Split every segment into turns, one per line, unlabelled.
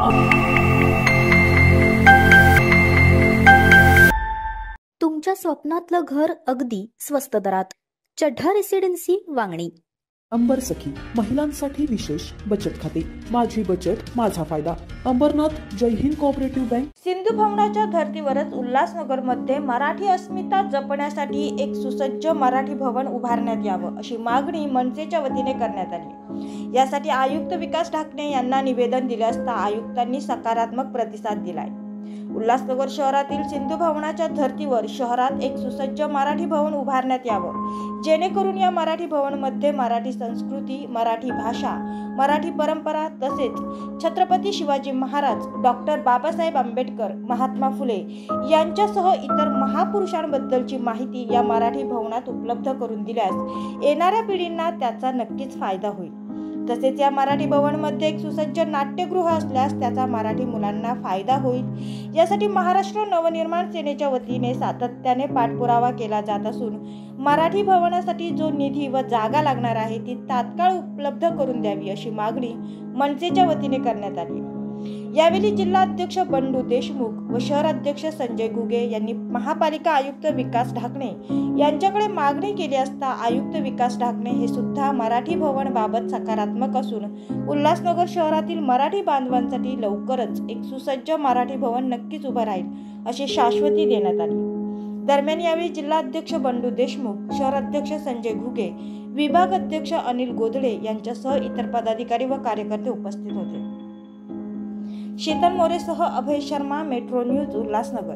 तुमच्या स्वप्नातलं घर अगदी स्वस्त दरात. चढ्ढा रेसिडेन्सी, वांगणी.
अंबर सखी महिलांसाठी विशेष बचत खाते. माझी बचत माझा फायदा. Ambernath Jai Hind cooperative bank.
सिंधू भवनाच्या धर्तीवरच उल्हासनगर मध्ये मराठी अस्मिता जपण्यासाठी एक सुसज्ज मराठी भवन उभारण्यात यावं अशी मागणी मनसेच्या वतीने करण्यात आली. यासाठी आयुक्त विकास ढाकणे यांना निवेदन दिले असता आयुक्तांनी सकारात्मक प्रतिसाद दिलाय. उल्हासनगर शहरातील सिंधू भवनाच्या धर्तीवर शहरात एक सुसज्ज मराठी भवन उभारण्यात यावं, जेणेकरून या मराठी भवन मध्ये मराठी संस्कृती, मराठी भाषा, मराठी परंपरा तसेच छत्रपती शिवाजी महाराज, डॉक्टर बाबासाहेब आंबेडकर, महात्मा फुले यांच्यासह इतर महापुरुषांबद्दलची माहिती या मराठी भवनात उपलब्ध करून दिल्यास येणाऱ्या पिढींना त्याचा नक्कीच फायदा होईल. तसेच या मराठी भवन मध्ये एक सुसज्ज नाट्यगृह असल्यास त्याचा मराठी मुलांना फायदा होईल. यासाठी महाराष्ट्र नवनिर्माण सेनेच्या वतीने सातत्याने पाठपुरावा केला जात असून मराठी भवनासाठी जो निधी व जागा लागणार आहे ती तात्काळ उपलब्ध करून द्यावी अशी मागणी मनसेच्या वतीने करण्यात आली. यावेळी जिल्हाध्यक्ष बंडू देशमुख व शहराध्यक्ष संजय घुगे यांनी महापालिका आयुक्त विकास ढाकणे यांच्याकडे मागणी केली असता आयुक्त विकास ढाकणे हे सुद्धा मराठी भवन बाबत सकारात्मक असून उल्हासनगर शहरातील मराठी बांधवांसाठी लवकरच एक सुसज्ज मराठी भवन नक्कीच उभं राहील अशी शाश्वती देण्यात आली. दरम्यान यावेळी जिल्हाध्यक्ष बंडू देशमुख, शहराध्यक्ष संजय घुगे, विभाग अध्यक्ष अनिल गोदडे यांच्यासह इतर पदाधिकारी व कार्यकर्ते उपस्थित होते. शीतल मोरेसह अभय शर्मा, मेट्रो न्यूज, उल्हासनगर.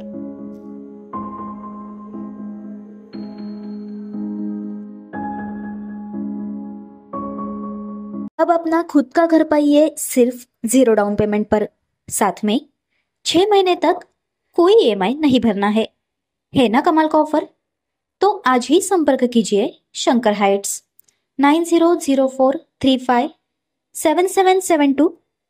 अब अपना खुद का घर पाइए सिर्फ 0 डाउन पेमेंट पर. साथ में 6 महीने तक कोई EMI नहीं भरना है ना कमाल का ऑफर? तो आज ही संपर्क कीजिए शंकर हाइट्स 900435 7772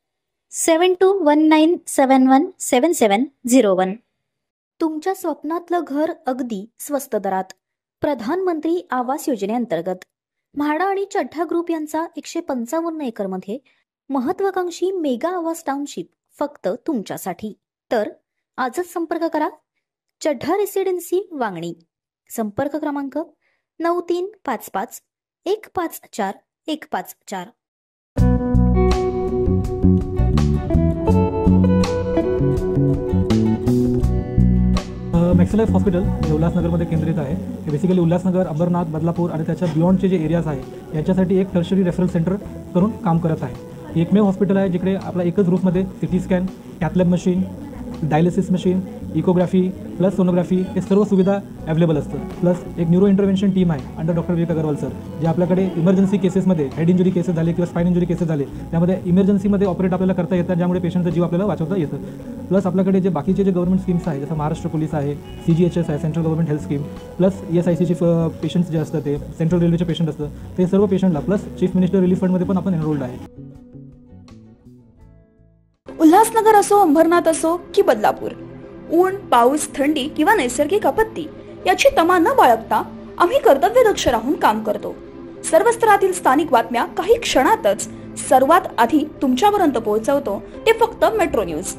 7219717701. तुमच्या स्वप्नातलं घर अगदी स्वस्त दरात. प्रधानमंत्री आवास योजनेअंतर्गत म्हाडा आणि चढ्ढा ग्रुप यांचा 155 एकरमध्ये महत्वाकांक्षी मेगा आवास टाउनशिप फक्त तुमच्यासाठी. तर आजच संपर्क करा. चढ्ढा रेसिडेन्सी, वांगणी. संपर्क क्रमांक 9355 154 154.
मॅक्सिलाइफ हॉस्पिटल जे उल्हासनगरमध्ये केंद्रित आहे. हे बेसिकली उल्हासनगर, अंबरनाथ, बदलापूर आणि त्याच्या बियॉन्डचे जे एरियाज आहे याच्यासाठी एक टर्शरी रेफरल सेंटर करून काम करत आहे. हे एकमेव हॉस्पिटल आहे जिकडे आपला एकच रूफमध्ये CT scan, cath lab machine, dialysis machine, echography plus sonography हे सर्व सुविधा अवेलेबल असतात. प्लस एक न्यूरो इंटरव्हेन्शन टीम आहे under doctor Vivek Agarwal sir, जे आपल्याकडे इमर्जन्सी केसेसमध्ये हेड इंजुरी केसेस झाले किंवा स्पाइन इंजुरी केसेस झाले त्यामध्ये इमर्जन्सीमध्ये ऑपरेट आपल्याला करता येतात, ज्यामुळे पेशंटचा जीव आपल्याला वाचवता येतं. प्लस आपल्याकडे जे बाकीचे जे गव्हर्नमेंट स्कीम्स आहे जसं महाराष्ट्र पोलीस आहे, CGHS आहे, central government health scheme, plus ESICचे पेशंट्स जे असतात ते सेंट्रल रेल्वेचे पेशंट असतं ते सर्व पेशंटला प्लस चीफ मिनिस्टर रिलीफ फंडमध्ये पण आपण एनरोल्ड आहे.
उल्हासनगर असो, अंबरनाथ असो की बदलापूर, ऊन, पाऊस, थंडी किंवा नैसर्गिक आपत्ती याची तमा न बाळगता आम्ही कर्तव्यदक्ष राहून काम करतो. सर्व स्तरातील स्थानिक बातम्या काही क्षणातच सर्वात आधी तुमच्यापर्यंत पोहोचवतो ते फक्त मेट्रो न्यूज.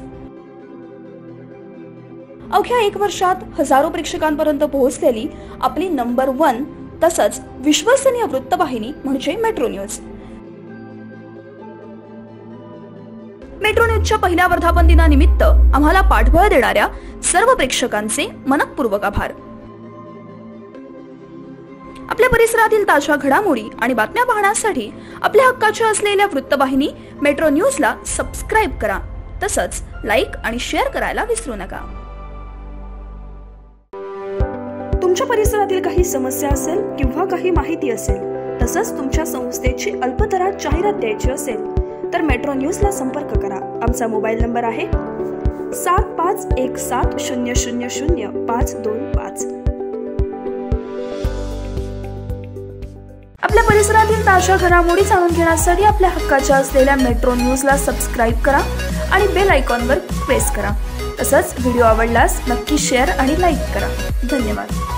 अवघ्या 1 वर्षात हजारो प्रेक्षकांपर्यंत पोहोचलेली आपली नंबर 1 तसंच विश्वसनीय वृत्तवाहिनी म्हणजे मेट्रो न्यूज. मेट्रो न्यूजच्या पहिल्या वर्धापन दिनानिमित्त आम्हाला पाठबळ देणाऱ्या सर्व प्रेक्षकांचे मनःपूर्वक आभार. आपल्या परिसरातील ताज्या घडामोडी आणि बातम्या पाहण्यासाठी आपल्या हक्काच्या असलेल्या वृत्तवाहिनी मेट्रो न्यूजला सबस्क्राईब करा. तसंच लाईक आणि शेअर करायला विसरू नका. तुमच्या परिसरातील काही समस्या असेल किंवा काही माहिती असेल, तसंच तुमच्या संस्थेची अल्पदरात जाहिरात द्यायची असेल तर मेट्रो न्यूजला संपर्क करा. आमचा मोबाईल नंबर आहे 7517000525. आपल्या परिसरातील ताज्या घडामोडी जाणून घेण्यासाठी आपल्या हक्काच्या असलेल्या मेट्रो न्यूजला सबस्क्राईब करा आणि बेल आयकॉनवर प्रेस करा. तसंच व्हिडिओ आवडल्यास नक्की शेअर आणि लाईक करा. धन्यवाद.